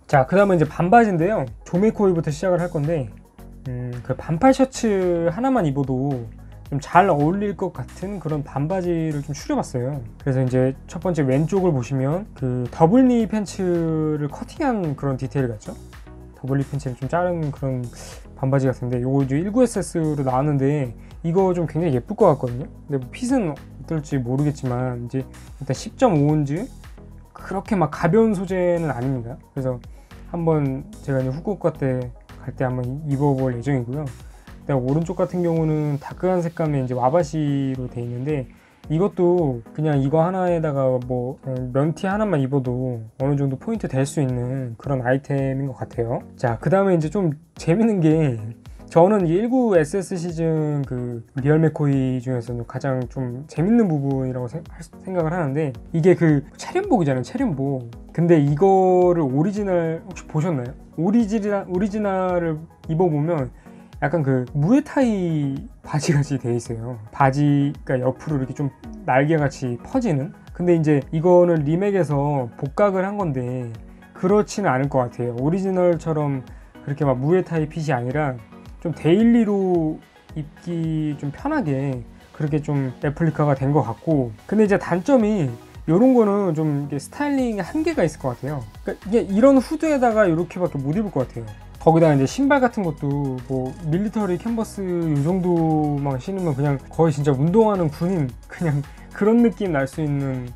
자, 그 다음은 이제 반바지인데요. 조메코이부터 시작을 할 건데 그 반팔 셔츠 하나만 입어도 좀 잘 어울릴 것 같은 그런 반바지를 좀 추려봤어요. 그래서 이제 첫 번째 왼쪽을 보시면 그 더블니 팬츠를 커팅한 그런 디테일 같죠? 더블니 팬츠를 좀 자른 그런 반바지 같은데, 요거 이제 19SS로 나왔는데 이거 좀 굉장히 예쁠 것 같거든요. 근데 뭐 핏은 어떨지 모르겠지만 이제 일단 10.5온즈 그렇게 막 가벼운 소재는 아닙니다. 그래서 한번 제가 이제 후쿠오카 때 갈 때 한번 입어볼 예정이고요. 오른쪽 같은 경우는 다크한 색감의 이제 와바시로 되어 있는데, 이것도 그냥 이거 하나에다가 뭐 면티 하나만 입어도 어느 정도 포인트 될 수 있는 그런 아이템인 것 같아요. 자, 그 다음에 이제 좀 재밌는 게, 저는 19SS 시즌 그 리얼 맥코이 중에서 가장 좀 재밌는 부분이라고 생각을 하는데, 이게 그 체륜복이잖아요, 체륜복. 근데 이거를 오리지널 혹시 보셨나요? 오리지널을 입어보면 약간 그 무에타이 바지같이 돼 있어요. 바지가 옆으로 이렇게 좀 날개같이 퍼지는. 근데 이제 이거는 리맥에서 복각을 한 건데 그렇지는 않을 것 같아요. 오리지널처럼 그렇게 막 무에타이 핏이 아니라 좀 데일리로 입기 좀 편하게 그렇게 좀 레플리카가 된 것 같고, 근데 이제 단점이 이런 거는 좀 이게 스타일링에 한계가 있을 것 같아요. 그러니까 이게 이런 후드에다가 이렇게밖에 못 입을 것 같아요. 거기다가 이제 신발 같은 것도 뭐 밀리터리 캔버스 이 정도만 신으면 그냥 거의 진짜 운동하는 군인 그냥 그런 느낌 날 수 있는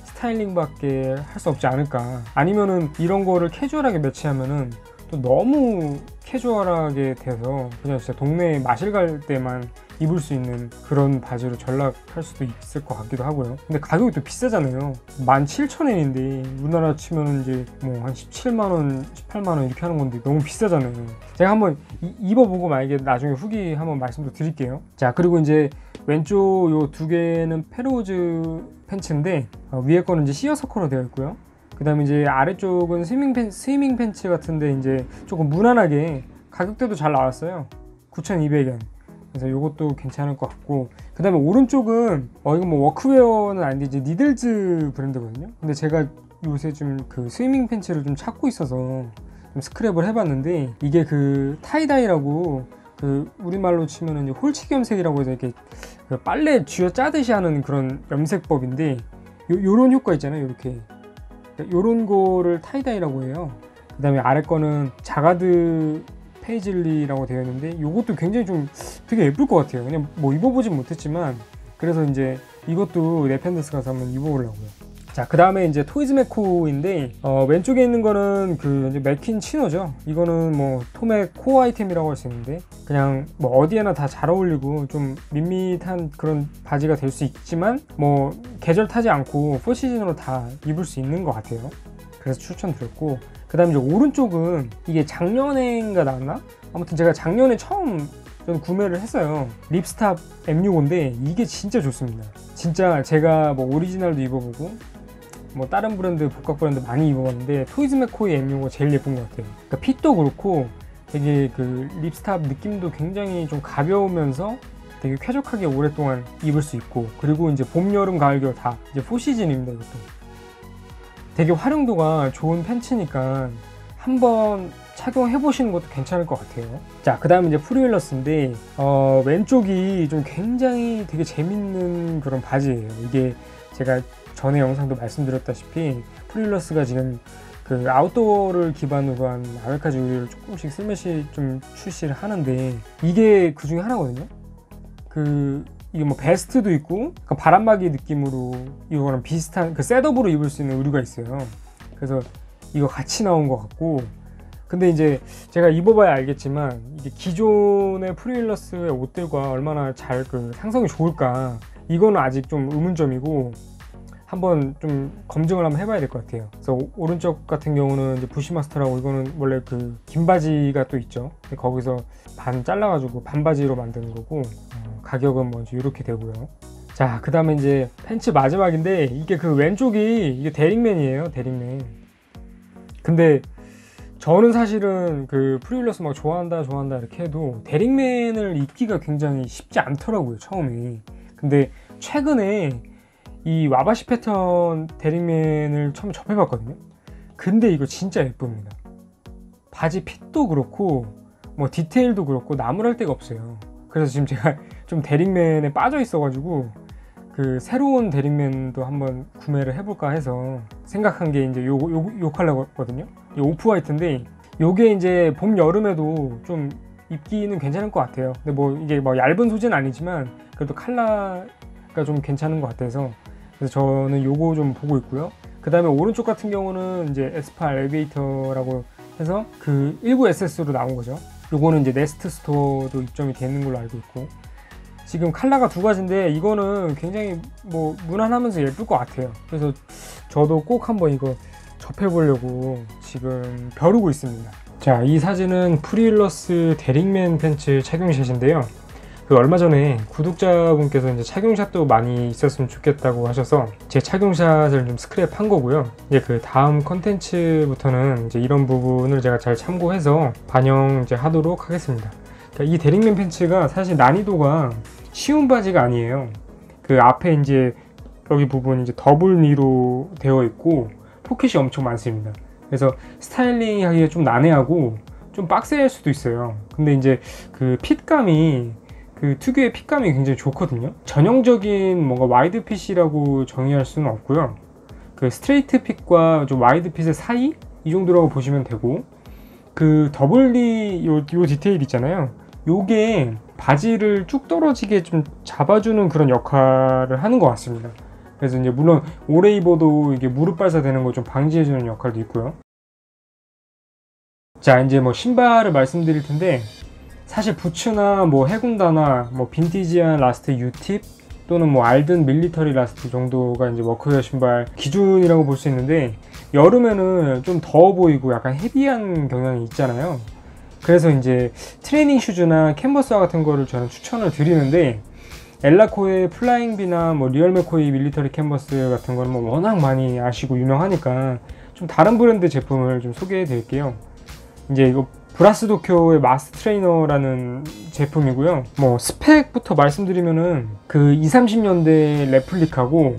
스타일링밖에 할 수 없지 않을까. 아니면은 이런 거를 캐주얼하게 매치하면은 또 너무 캐주얼하게 돼서 그냥 진짜 동네에 마실 갈 때만 입을 수 있는 그런 바지로 전락할 수도 있을 것 같기도 하고요. 근데 가격이 또 비싸잖아요. 17,000엔인데 우리나라 치면 이제 뭐 한 17만원, 18만원 이렇게 하는 건데 너무 비싸잖아요. 제가 한번 입어보고 만약에 나중에 후기 한번 말씀도 드릴게요. 자, 그리고 이제 왼쪽 요 두 개는 페로즈 팬츠인데 위에 거는 이제 시어서커로 되어 있고요. 그 다음에 이제 아래쪽은 스위밍 팬츠 같은데 이제 조금 무난하게 가격대도 잘 나왔어요. 9,200엔. 그래서 이것도 괜찮을 것 같고, 그 다음에 오른쪽은 이거 뭐 워크웨어는 아닌데 이제 니들즈 브랜드거든요. 근데 제가 요새 좀 그 스위밍 팬츠를 좀 찾고 있어서 좀 스크랩을 해봤는데, 이게 그 타이다이라고 그 우리말로 치면은 홀치 염색이라고 해서 이렇게 그 빨래 쥐어 짜듯이 하는 그런 염색법인데, 요런 효과 있잖아요. 이렇게 요런 거를 타이다이라고 해요. 그 다음에 아래 거는 자가드 페이즐리라고 되어 있는데, 요것도 굉장히 좀 되게 예쁠 것 같아요. 그냥 뭐 입어보진 못했지만 그래서 이제 이것도 네펜더스 가서 한번 입어보려고요. 자, 그 다음에 이제 토이즈메코인데 왼쪽에 있는 거는 그 이제 맥퀸 치노죠. 이거는 뭐 토맥 코어 아이템이라고 할 수 있는데, 그냥 뭐 어디에나 다 잘 어울리고 좀 밋밋한 그런 바지가 될 수 있지만 뭐 계절 타지 않고 4시즌으로 다 입을 수 있는 것 같아요. 그래서 추천드렸고, 그 다음에 이제 오른쪽은 이게 작년에인가 나왔나? 아무튼 제가 작년에 처음 전 구매를 했어요. 립스탑 M65인데 이게 진짜 좋습니다. 진짜 제가 뭐 오리지널도 입어보고 뭐 다른 브랜드, 복각 브랜드 많이 입어봤는데 토이즈메코의 M65가 제일 예쁜 것 같아요. 그러니까 핏도 그렇고 되게 그 립스탑 느낌도 굉장히 좀 가벼우면서 되게 쾌적하게 오랫동안 입을 수 있고, 그리고 이제 봄, 여름, 가을, 겨울 다 이제 4시즌입니다. 이것도 되게 활용도가 좋은 팬츠니까 한번 착용해 보시는 것도 괜찮을 것 같아요. 자, 그 다음에 이제 프리윌러스인데 왼쪽이 좀 굉장히 되게 재밌는 그런 바지예요. 이게 제가 전에 영상도 말씀드렸다시피 프리윌러스가 지금 그 아웃도어를 기반으로 한 아메리카즈 의류를 조금씩 슬며시 좀 출시를 하는데, 이게 그 중에 하나거든요. 이게 뭐 베스트도 있고 바람막이 느낌으로 이거랑 비슷한 그 셋업으로 입을 수 있는 의류가 있어요. 그래서 이거 같이 나온 것 같고, 근데 이제 제가 입어봐야 알겠지만 이게 기존의 프리윌러스의 옷들과 얼마나 잘 그 상성이 좋을까, 이거는 아직 좀 의문점이고 한번 좀 검증을 한번 해봐야 될 것 같아요. 그래서 오른쪽 같은 경우는 이제 부시마스터라고, 이거는 원래 그 긴 바지가 또 있죠. 거기서 반 잘라가지고 반바지로 만드는 거고, 가격은 뭐 이렇게 되고요. 자, 그 다음에 이제 팬츠 마지막인데, 이게 그 왼쪽이 이게 데릭맨이에요. 데릭맨. 근데 저는 사실은 그 프리윌러스 막 좋아한다 이렇게 해도 데릭맨을 입기가 굉장히 쉽지 않더라고요, 처음에. 근데 최근에 이 와바시 패턴 데릭맨을 처음 접해봤거든요. 근데 이거 진짜 예쁩니다. 바지 핏도 그렇고 뭐 디테일도 그렇고 나무랄 데가 없어요. 그래서 지금 제가 좀 데릭맨에 빠져 있어가지고 그 새로운 데릭맨도 한번 구매를 해볼까 해서 생각한 게 이제 요 컬러거든요. 이 오프 화이트인데 요게 이제 봄 여름에도 좀 입기는 괜찮을 것 같아요. 근데 뭐 이게 뭐 얇은 소재는 아니지만 그래도 컬러가 좀 괜찮은 것 같아서 그래서 저는 요거 좀 보고 있고요. 그 다음에 오른쪽 같은 경우는 이제 에스팔 엘리베이터라고 해서 그 19SS로 나온 거죠. 요거는 이제 네스트 스토어도 입점이 되는 걸로 알고 있고, 지금 컬러가 두 가지인데 이거는 굉장히 뭐 무난하면서 예쁠 것 같아요. 그래서 저도 꼭 한번 이거 접해보려고 지금 벼르고 있습니다. 자, 이 사진은 프리윌러스 데릭맨 팬츠 착용샷인데요. 그 얼마 전에 구독자분께서 이제 착용샷도 많이 있었으면 좋겠다고 하셔서 제 착용샷을 좀 스크랩한 거고요. 이제 그 다음 컨텐츠부터는 이제 이런 부분을 제가 잘 참고해서 반영 이제 하도록 하겠습니다. 그러니까 이 데릭맨 팬츠가 사실 난이도가 쉬운 바지가 아니에요. 그 앞에 이제 여기 부분 이제 더블 니로 되어 있고 포켓이 엄청 많습니다. 그래서 스타일링 하기가 좀 난해하고 좀 빡세할 수도 있어요. 근데 이제 그 핏감이 그 특유의 핏감이 굉장히 좋거든요. 전형적인 뭔가 와이드 핏이라고 정의할 수는 없고요. 그 스트레이트 핏과 좀 와이드 핏의 사이 이 정도라고 보시면 되고, 그 더블리 요 디테일 있잖아요. 요게 바지를 쭉 떨어지게 좀 잡아주는 그런 역할을 하는 것 같습니다. 그래서 이제 물론 오래 입어도 이게 무릎 발사되는 거 좀 방지해주는 역할도 있고요. 자, 이제 뭐 신발을 말씀드릴 텐데, 사실 부츠나 뭐 해군다나 뭐 빈티지한 라스트 U팁 또는 뭐 알든 밀리터리 라스트 정도가 이제 워크웨어 신발 기준이라고 볼 수 있는데, 여름에는 좀 더워 보이고 약간 헤비한 경향이 있잖아요. 그래서 이제 트레이닝 슈즈나 캔버스와 같은 거를 저는 추천을 드리는데, 엘라코의 플라잉비나 뭐 리얼 맥코이 밀리터리 캔버스 같은 거는 뭐 워낙 많이 아시고 유명하니까 좀 다른 브랜드 제품을 좀 소개해 드릴게요. 이제 이거 브라스 도쿄의 마스 트레이너라는 제품이고요. 뭐 스펙부터 말씀드리면은 그 20, 30년대 레플리카고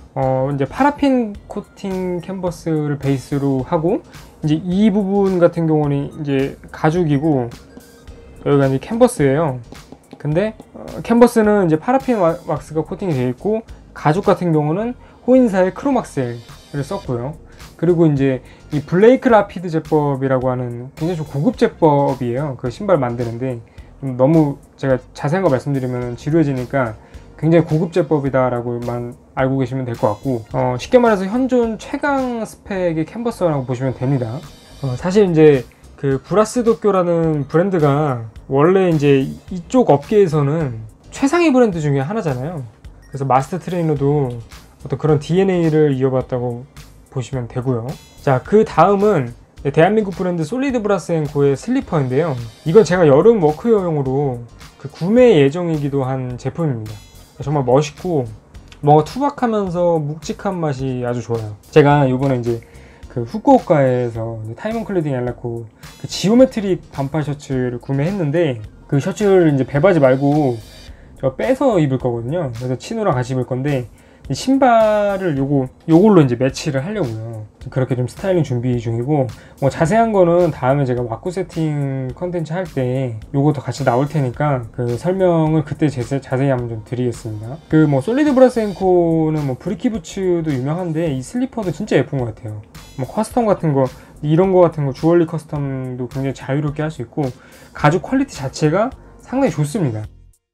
이제 파라핀 코팅 캔버스를 베이스로 하고, 이제 이 부분 같은 경우는 이제 가죽이고 여기가 이제 캔버스예요. 근데 캔버스는 이제 파라핀 왁스가 코팅이 되어 있고, 가죽 같은 경우는 호인사의 크로막셀을 썼고요. 그리고 이제 이 블레이크 라피드 제법이라고 하는 굉장히 좀 고급 제법이에요. 그 신발 만드는데 좀 너무 제가 자세한 거 말씀드리면 지루해지니까 굉장히 고급 제법이다라고만 알고 계시면 될 것 같고, 쉽게 말해서 현존 최강 스펙의 캔버스라고 보시면 됩니다. 사실 이제 그 브라스 도쿄라는 브랜드가 원래 이제 이쪽 업계에서는 최상위 브랜드 중에 하나잖아요. 그래서 마스터 트레이너도 어떤 그런 DNA를 이어봤다고 보시면 되고요. 자, 그 다음은 대한민국 브랜드 솔리드 브라스 앤 고의 슬리퍼인데요. 이건 제가 여름 워크웨어용으로 그 구매 예정이기도 한 제품입니다. 정말 멋있고 뭔가 투박하면서 묵직한 맛이 아주 좋아요. 제가 요번에 이제 그 후쿠오카에서 타이먼 클로딩 엘라코 그 지오메트릭 반팔 셔츠를 구매했는데, 그 셔츠를 이제 배바지 말고 저 빼서 입을 거거든요. 그래서 치노랑 같이 입을 건데, 이 신발을 요걸로 이제 매치를 하려고요. 그렇게 좀 스타일링 준비 중이고, 뭐 자세한 거는 다음에 제가 왁구 세팅 컨텐츠 할 때 요것도 같이 나올 테니까 그 설명을 그때 자세히 한번 좀 드리겠습니다. 그 뭐 솔리드 브라스 앤 코는 뭐 브리키 부츠도 유명한데 이 슬리퍼도 진짜 예쁜 것 같아요. 뭐 커스텀 같은 거, 이런 거 같은 거 주얼리 커스텀도 굉장히 자유롭게 할 수 있고, 가죽 퀄리티 자체가 상당히 좋습니다.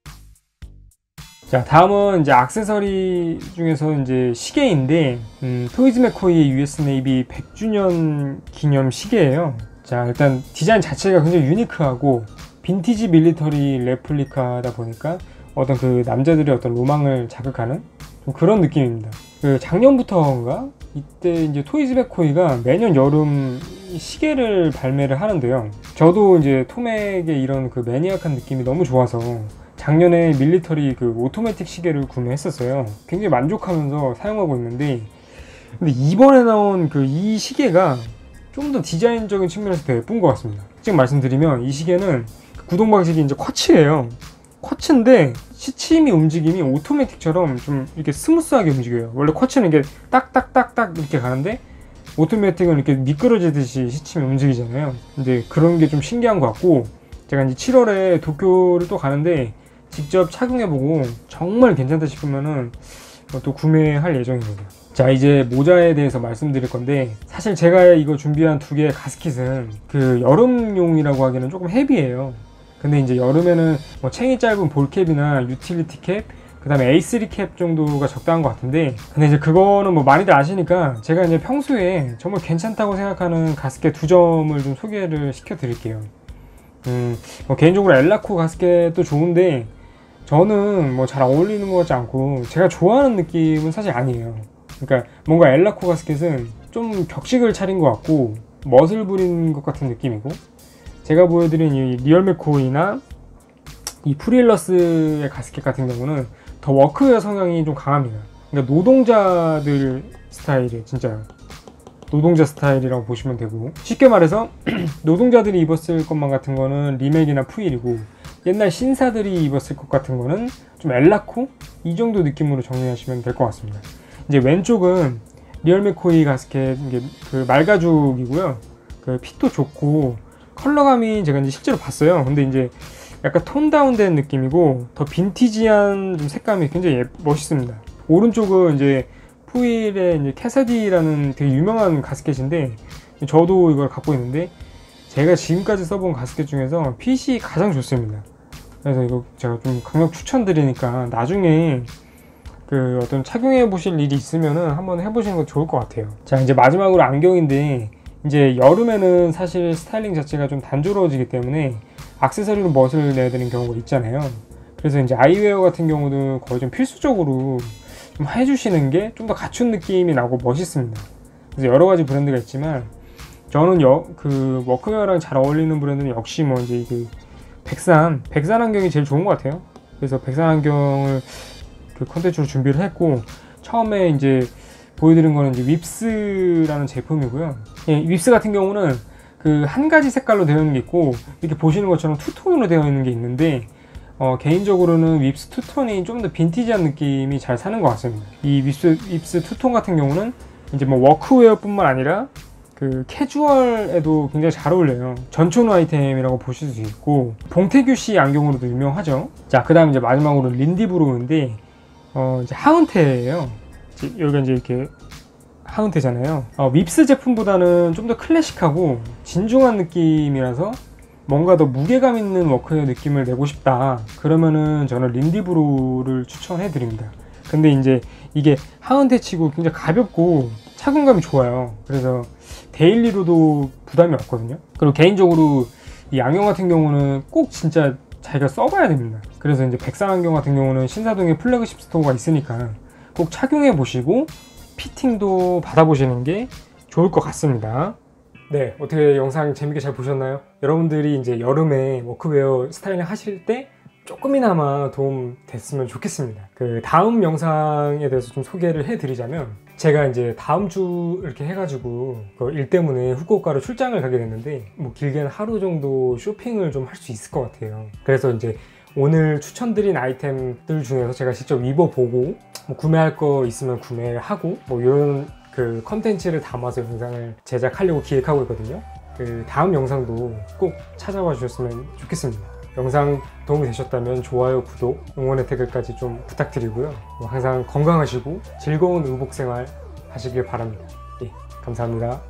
자, 다음은 이제 액세서리 중에서 이제 시계인데, 토이즈 맥코이의 US 네이비 100주년 기념 시계예요. 자, 일단 디자인 자체가 굉장히 유니크하고 빈티지 밀리터리 레플리카다 보니까 어떤 그 남자들의 어떤 로망을 자극하는 좀 그런 느낌입니다. 그 작년부터인가 이때 이제 토이즈 맥코이가 매년 여름 시계를 발매를 하는데요. 저도 이제 토맥의 이런 그 매니악한 느낌이 너무 좋아서 작년에 밀리터리 그 오토매틱 시계를 구매했었어요. 굉장히 만족하면서 사용하고 있는데, 근데 이번에 나온 그 이 시계가 좀 더 디자인적인 측면에서 더 예쁜 것 같습니다. 지금 말씀드리면 이 시계는 구동 방식이 이제 쿼츠예요. 쿼츠인데 시침이 움직임이 오토매틱처럼 좀 이렇게 스무스하게 움직여요. 원래 쿼츠는 이게 딱딱딱딱 이렇게 가는데, 오토매틱은 이렇게 미끄러지듯이 시침이 움직이잖아요. 근데 그런 게 좀 신기한 것 같고, 제가 이제 7월에 도쿄를 또 가는데 직접 착용해보고 정말 괜찮다 싶으면은 또 구매할 예정입니다. 자, 이제 모자에 대해서 말씀드릴 건데, 사실 제가 이거 준비한 두 개의 가스킷은 그 여름용이라고 하기에는 조금 헤비해요. 근데 이제 여름에는 뭐 챙이 짧은 볼캡이나 유틸리티 캡, 그 다음에 A3 캡 정도가 적당한 것 같은데, 근데 이제 그거는 뭐 많이들 아시니까 제가 이제 평소에 정말 괜찮다고 생각하는 가스켓 두 점을 좀 소개를 시켜 드릴게요. 뭐 개인적으로 엘라코 가스켓도 좋은데 저는 뭐 잘 어울리는 것 같지 않고 제가 좋아하는 느낌은 사실 아니에요. 그러니까 뭔가 엘라코 가스켓은 좀 격식을 차린 것 같고 멋을 부린 것 같은 느낌이고, 제가 보여드린 이 리얼 맥코이나 이 프리일러스의 가스켓 같은 경우는 더 워크웨어 성향이 좀 강합니다. 그러니까 노동자들 스타일이에요. 진짜요. 노동자 스타일이라고 보시면 되고, 쉽게 말해서 노동자들이 입었을 것만 같은 거는 리맥이나 프일이고, 옛날 신사들이 입었을 것 같은 거는 좀 엘라코? 이 정도 느낌으로 정리하시면 될 것 같습니다. 이제 왼쪽은 리얼 맥코이 가스켓, 이게 그 말가죽이고요. 그 핏도 좋고 컬러감이 제가 이제 실제로 봤어요. 근데 이제 약간 톤 다운된 느낌이고 더 빈티지한 좀 색감이 굉장히 멋있습니다. 오른쪽은 이제 푸일의 이제 캐서디라는 되게 유명한 가스켓인데, 저도 이걸 갖고 있는데 제가 지금까지 써본 가스켓 중에서 핏이 가장 좋습니다. 그래서 이거 제가 좀 강력 추천드리니까 나중에 그 어떤 착용해 보실 일이 있으면은 한번 해보시는 거 좋을 것 같아요. 자, 이제 마지막으로 안경인데, 이제 여름에는 사실 스타일링 자체가 좀 단조로워지기 때문에 액세서리로 멋을 내야 되는 경우가 있잖아요. 그래서 이제 아이웨어 같은 경우도 거의 좀 필수적으로 좀 해주시는 게 좀 더 갖춘 느낌이 나고 멋있습니다. 그래서 여러 가지 브랜드가 있지만 저는 그 워크웨어랑 잘 어울리는 브랜드는 역시 뭐 이제 그 백산 안경이 제일 좋은 것 같아요. 그래서 백산 안경을 그 컨텐츠로 준비를 했고, 처음에 이제 보여드린 거는 이제 윕스라는 제품이고요. 예, 윕스 같은 경우는 그 한 가지 색깔로 되어 있는 게 있고, 이렇게 보시는 것처럼 투톤으로 되어 있는 게 있는데, 개인적으로는 윕스 투톤이 좀 더 빈티지한 느낌이 잘 사는 것 같습니다. 이 윕스 투톤 같은 경우는 이제 뭐 워크웨어 뿐만 아니라 그 캐주얼에도 굉장히 잘 어울려요. 전촌 아이템이라고 보실 수 있고, 봉태규 씨 안경으로도 유명하죠. 자, 그 다음 이제 마지막으로 린디브로우인데, 이제 하운테예요. 여기가 이제 이렇게 하운테잖아요. 윕스 제품보다는 좀 더 클래식하고 진중한 느낌이라서 뭔가 더 무게감 있는 워크웨어 느낌을 내고 싶다, 그러면은 저는 린디브로우를 추천해 드립니다. 근데 이제 이게 하운테 치고 굉장히 가볍고 착용감이 좋아요. 그래서 데일리로도 부담이 없거든요. 그리고 개인적으로 이 안경 같은 경우는 꼭 진짜 자기가 써봐야 됩니다. 그래서 이제 백산 안경 같은 경우는 신사동에 플래그십 스토어가 있으니까 꼭 착용해 보시고 피팅도 받아보시는 게 좋을 것 같습니다. 네, 어떻게 영상 재밌게 잘 보셨나요? 여러분들이 이제 여름에 워크웨어 스타일링 하실 때 조금이나마 도움 됐으면 좋겠습니다. 그 다음 영상에 대해서 좀 소개를 해드리자면, 제가 이제 다음 주 이렇게 해가지고 그 일 때문에 후쿠오카로 출장을 가게 됐는데, 뭐 길게는 하루 정도 쇼핑을 좀 할 수 있을 것 같아요. 그래서 이제 오늘 추천드린 아이템들 중에서 제가 직접 입어보고 뭐 구매할 거 있으면 구매하고 뭐 이런 그 컨텐츠를 담아서 영상을 제작하려고 기획하고 있거든요. 그 다음 영상도 꼭 찾아와 주셨으면 좋겠습니다. 영상 도움이 되셨다면 좋아요, 구독, 응원의 댓글까지 좀 부탁드리고요. 항상 건강하시고 즐거운 의복 생활 하시길 바랍니다. 예, 감사합니다.